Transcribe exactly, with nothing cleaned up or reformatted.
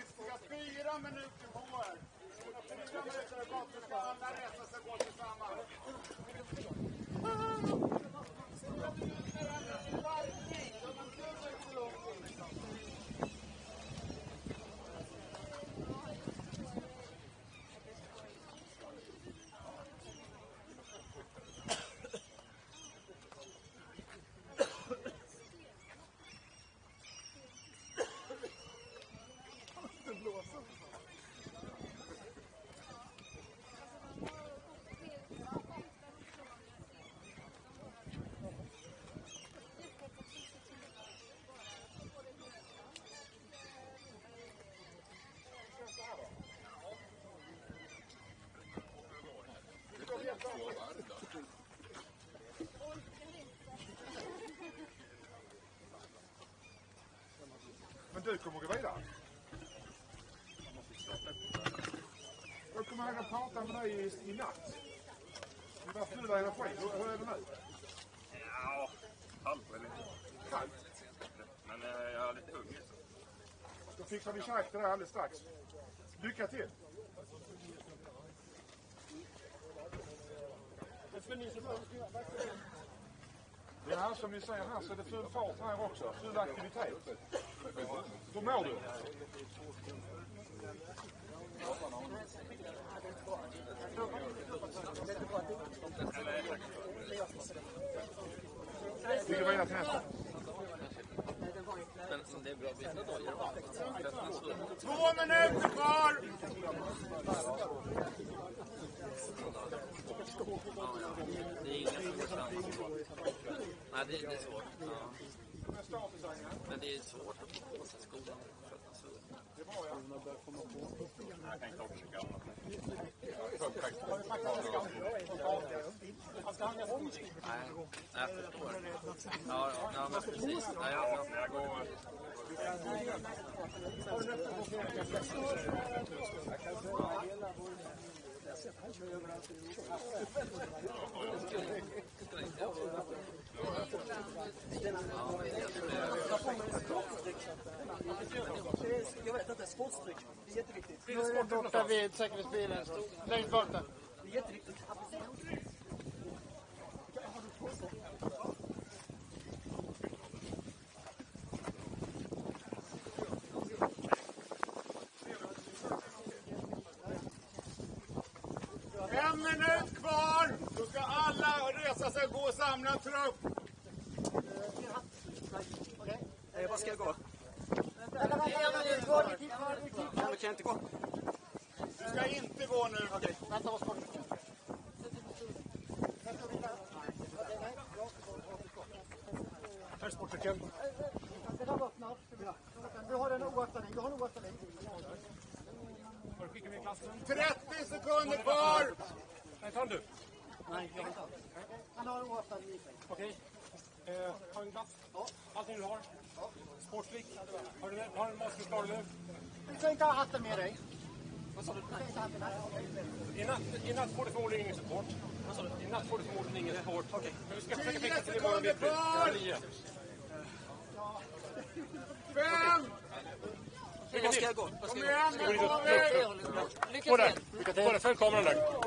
ska fyra minuter på er. Fyra minuter bort, så ska alla resa sig gå tillsammans. Men du kommer gå vidare. Jag kommer ihåg att prata med dig i, i natt. Du var full av energi. Hur, hur är det nu? Ja, halvt eller Kallt. Men eh, jag är lite hungrig. Då fixar vi käk till det alldeles strax. Lycka till! Ja, som ni ser här så är det full fart här också. Full aktivitet. Hur mår du? Vi går vidare till nästa. Det är bra vissa dagar. Två minuter kvar! Det är inga som går fram. Nej, det, det är svårt. Ja. Men det är svårt att få på sig skolan. Det är bra, ja. Jag kan inte också försöka. Nej, jag förstår. Ja, ja men precis. Ja, ja, Jag går... Jag vet inte, sportstryck. Det är jätteviktigt. Nu är det borta vid säkerhetsbilen. Längst bort där. Det är jätteviktigt. En minut kvar! Då ska alla resa sig och gå och samla trupp. Okej. Eh, vad ska jag gå? En minut kvar, vi kvar, vi Ja, men kan jag inte gå? Du ska inte gå nu. Okej. Vänta oss bort. Här är sportcykeln. Den har öppnat. Du har en oöppnad. Du har en oöppnad. Har du skickat med klassen? trettio sekunder kvar! Nej, tar du? Nej, jag har inte. Han har en oöppnad. Okej. Eh, har en glass? Ja. Allting du har? Ja. Sportdryck? Har du har en mask klar nu? Du ska inte ha hatten med dig. Vad sa du? Du ska inte ha hatten med dig. I natt, I natt får du förmodligen ingen support. Vad sa du? I natt får du förmodligen ingen support. Okej. Men vi ska försöka fixa till imorgon sekunder bitti. kvar! Nio. Fem! Vad ska jag gå? Kom igen, nu går vi! Lycka till! Lycka till! Följ kameran där.